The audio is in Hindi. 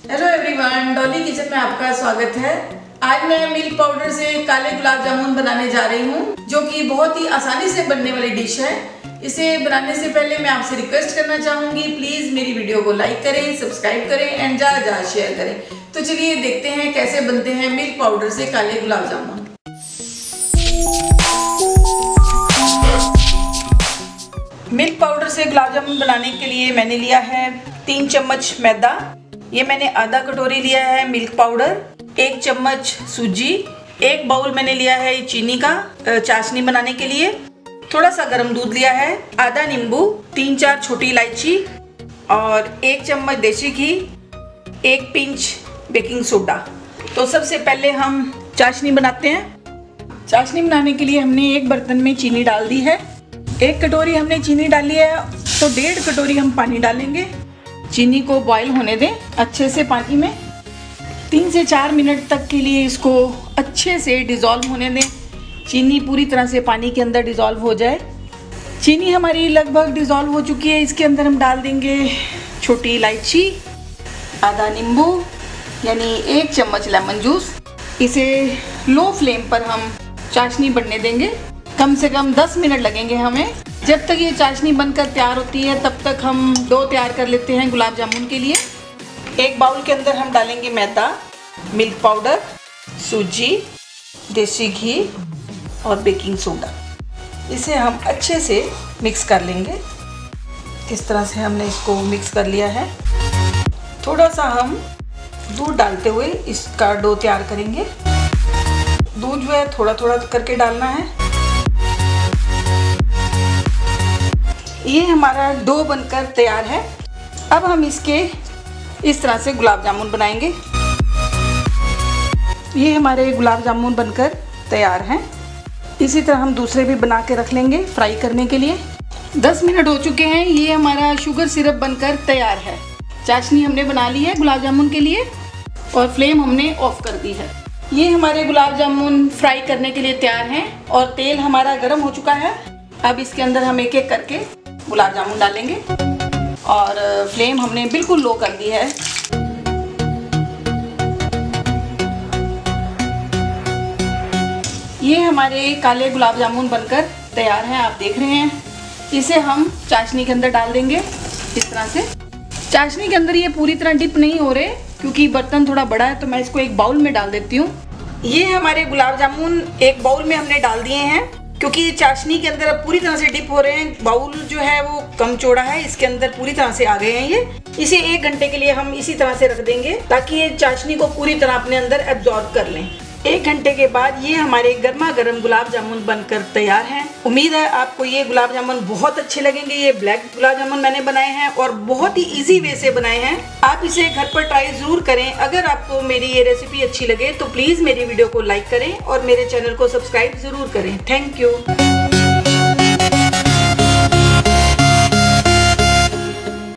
हेलो एवरीवन, डॉली किचन में आपका स्वागत है। आज मैं मिल्क पाउडर से काले गुलाब जामुन बनाने जा रही हूँ, जो कि बहुत ही आसानी से बनने वाली डिश है। इसे बनाने से पहले मैं आपसे रिक्वेस्ट करना चाहूंगी, प्लीज मेरी वीडियो को लाइक करें, सब्सक्राइब करें एंड ज़्यादा शेयर करें। तो चलिए देखते हैं कैसे बनते हैं मिल्क पाउडर से काले गुलाब जामुन। मिल्क पाउडर से गुलाब जामुन बनाने के लिए मैंने लिया है 3 चम्मच मैदा, ये मैंने आधा कटोरी लिया है मिल्क पाउडर, 1 चम्मच सूजी, 1 बाउल मैंने लिया है चीनी का चाशनी बनाने के लिए, थोड़ा सा गर्म दूध लिया है, आधा नींबू, 3-4 छोटी इलायची और 1 चम्मच देसी घी, 1 पिंच बेकिंग सोडा। तो सबसे पहले हम चाशनी बनाते हैं। चाशनी बनाने के लिए हमने एक बर्तन में चीनी डाल दी है। 1 कटोरी हमने चीनी डाली है, तो 1.5 कटोरी हम पानी डालेंगे। चीनी को बॉईल होने दें अच्छे से पानी में। 3 से 4 मिनट तक के लिए इसको अच्छे से डिज़ोल्व होने दें। चीनी पूरी तरह से पानी के अंदर डिज़ोल्व हो जाए। चीनी हमारी लगभग डिज़ोल्व हो चुकी है। इसके अंदर हम डाल देंगे छोटी इलायची, आधा नींबू यानी 1 चम्मच लेमन जूस। इसे लो फ्लेम पर हम चाशनी बनने देंगे। कम से कम 10 मिनट लगेंगे हमें। जब तक ये चाशनी बनकर तैयार होती है तब तक हम डो तैयार कर लेते हैं गुलाब जामुन के लिए। एक बाउल के अंदर हम डालेंगे मैदा, मिल्क पाउडर, सूजी, देसी घी और बेकिंग सोडा। इसे हम अच्छे से मिक्स कर लेंगे। इस तरह से हमने इसको मिक्स कर लिया है। थोड़ा सा हम दूध डालते हुए इसका डो तैयार करेंगे। दूध जो है थोड़ा थोड़ा करके डालना है। ये हमारा डो बनकर तैयार है। अब हम इसके इस तरह से गुलाब जामुन बनाएंगे। ये हमारे गुलाब जामुन बनकर तैयार हैं। इसी तरह हम दूसरे भी बना के रख लेंगे फ्राई करने के लिए। 10 मिनट हो चुके हैं। ये हमारा शुगर सिरप बनकर तैयार है। चाशनी हमने बना ली है गुलाब जामुन के लिए और फ्लेम हमने ऑफ कर दी है। ये हमारे गुलाब जामुन फ्राई करने के लिए तैयार हैं और तेल हमारा गर्म हो चुका है। अब इसके अंदर हम एक एक करके गुलाब जामुन डालेंगे और फ्लेम हमने बिल्कुल लो कर दी है। ये हमारे काले गुलाब जामुन बनकर तैयार हैं, आप देख रहे हैं। इसे हम चाशनी के अंदर डाल देंगे इस तरह से। चाशनी के अंदर ये पूरी तरह डिप नहीं हो रहे क्योंकि बर्तन थोड़ा बड़ा है, तो मैं इसको एक बाउल में डाल देती हूँ। ये हमारे गुलाब जामुन एक बाउल में हमने डाल दिए हैं क्योंकि चाशनी के अंदर अब पूरी तरह से डिप हो रहे हैं। बाउल जो है वो कम चौड़ा है, इसके अंदर पूरी तरह से आ गए हैं ये। इसे 1 घंटे के लिए हम इसी तरह से रख देंगे ताकि ये चाशनी को पूरी तरह अपने अंदर एब्जॉर्ब कर लें। 1 घंटे के बाद ये हमारे गर्मा गर्म गुलाब जामुन बनकर तैयार हैं। उम्मीद है आपको ये गुलाब जामुन बहुत अच्छे लगेंगे। ये ब्लैक गुलाब जामुन मैंने बनाए हैं और बहुत ही इजी वे से बनाए हैं। आप इसे घर पर ट्राई जरूर करें। अगर आपको मेरी ये रेसिपी अच्छी लगे तो प्लीज मेरी वीडियो को लाइक करें और मेरे चैनल को सब्सक्राइब जरूर करें। Thank you.